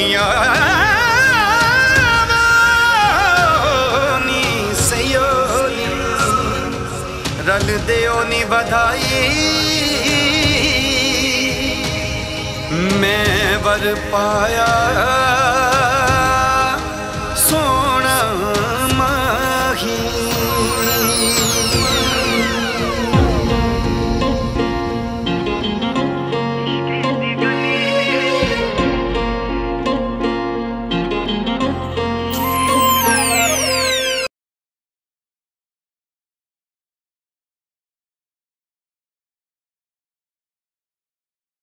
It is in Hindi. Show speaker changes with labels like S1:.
S1: दुनिया नी सयोनी रल देओ नी बधाई मैं वर पाया